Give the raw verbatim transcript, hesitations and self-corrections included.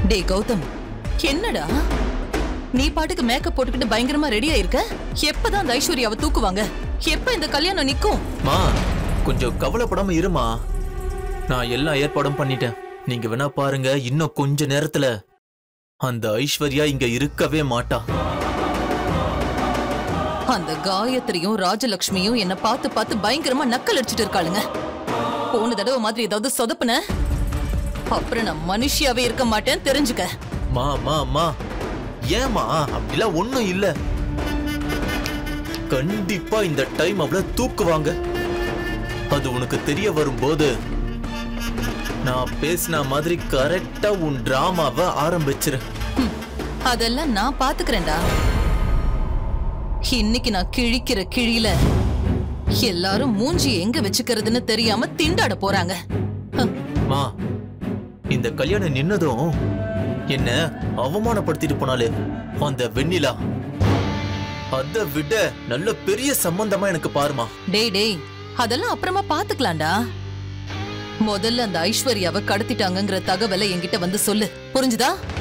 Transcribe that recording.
டே கௌதம், என்னடா நீ பாட்டுக்கு மேக்கப் போட்டுக்கிட்டு பயங்கரமா ரெடியா இருக்க? எப்பதான் அந்த ஐஸ்வர்யாவை தூக்குவாங்க? எப்ப இந்த கல்யாணம் நிக்கும்? மா கொஞ்சம் கவலைப்படாம இருமா, நான் எல்லா ஏற்பாடும் பண்ணிட்டேன். நீங்க வேணா பாருங்க, இன்னும் கொஞ்ச நேரத்துல அந்த ஐஸ்வர்யா இங்க இருக்கவே மாட்டா. அந்த காயத்ரியும் ராஜலட்சுமியும் என்ன பார்த்து பார்த்து பயங்கரமா நக்கல் அடிச்சிட்டு இருக்காளுங்க. போன தடவை மாதிரி ஏதாவது சொதப்புன அப்புறம் நான் மனுஷியாவே இருக்க மாட்டேன், தெரிஞ்சுக்க. மா மா மா ஏமா அப்படிலாம் ஒண்ணும் இல்ல. கண்டிப்பா இந்த டைம் அவளை தூக்குவாங்க. அது உனக்கு தெரிய வரும்போது நான் பேசின மாதிரி கரெக்டா உன் டிராமாவை ஆரம்பிச்சிரு. அதெல்லாம் நான் பாத்துக்கிறேன்டா. இன்னைக்கு நான் கிழிக்கிற கிழியில எல்லாரும் மூஞ்சி எங்க வச்சுக்கிறதுன்னு தெரியாம திண்டாட போறாங்க. மா இந்த கல்யாணம் நின்னதும் என்ன அவமானப்படுத்திட்டு போனாலே அந்த வெண்ணிலா, அதை விட நல்ல பெரிய சம்பந்தமா எனக்கு பாருமா. டேய் டேய், அதெல்லாம் அப்புறமா பாத்துக்கலாம்டா. முதல்ல அந்த ஐஸ்வர்யாவை கடத்திட்டாங்கங்கிற தகவலை என்கிட்ட வந்து சொல்லு, புரிஞ்சுதா?